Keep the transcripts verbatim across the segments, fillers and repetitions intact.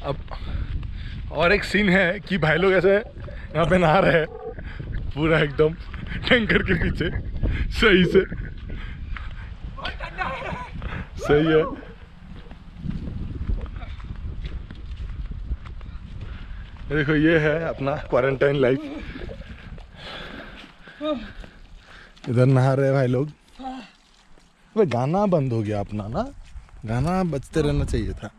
अब और एक सीन है कि भाई लोग ऐसे यहाँ पे नहा रहे हैं पूरा एकदम टैंकर के पीछे, सही से सही है। देखो ये है अपना क्वारंटाइन लाइफ, इधर नहा रहे भाई लोग। वे गाना बंद हो गया अपना ना, गाना बजते रहना चाहिए था।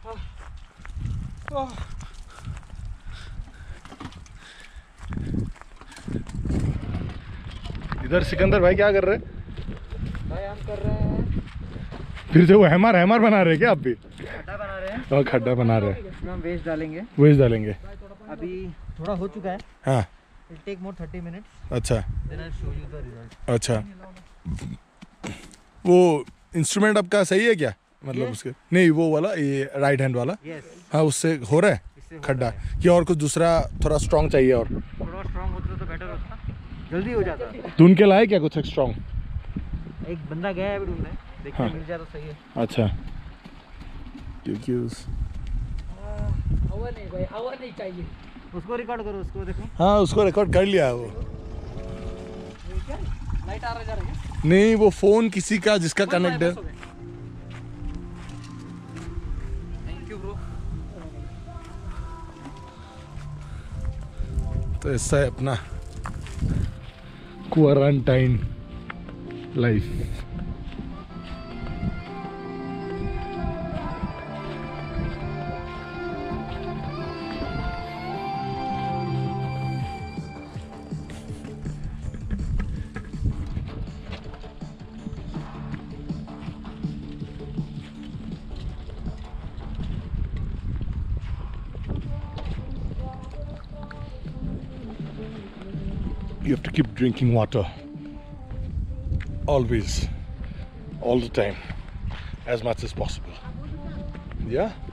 इधर सिकंदर भाई क्या कर रहे हैं? भाई हम कर रहे हैं फिर से वो हैमर हैमर बना रहे हैं क्या आप भी? खड्डा बना रहे हैं। और खड्डा बना रहे हैं, इसमें हम वेस्ट डालेंगे। वेस्ट डालेंगे। अभी थोड़ा हो चुका है। हाँ it take more thirty minutes. अच्छा then I show you the result. अच्छा, वो इंस्ट्रूमेंट आपका सही है क्या? मतलब उसके नहीं, वो वाला ये राइट हैंड वाला। यस, हाँ उससे हो रहा है खड्डा, कि और कुछ दूसरा थोड़ा स्ट्रॉन्ग चाहिए? और थोड़ा स्ट्रांग होता तो बेटर होता, जल्दी हो जाता। ढूंढ के लाए क्या कुछ स्ट्रॉन्ग? एक बंदा गया है अभी ढूंढने, देखते हाँ। हैं मिल जाए तो सही है। अच्छा, क्योंकि उस हवा नहीं भाई, हवा नहीं चाहिए। उसको रिकॉर्ड करो, उसको देखो। हाँ उसको रिकॉर्ड कर लिया है वो। क्या लाइट आ रहा जा रहा है? नहीं वो फोन किसी का जिसका कनेक्ट है। Thank you bro. तो ऐसा है अपना quarantine life. You have to keep drinking water always, all the time, as much as possible. Yeah.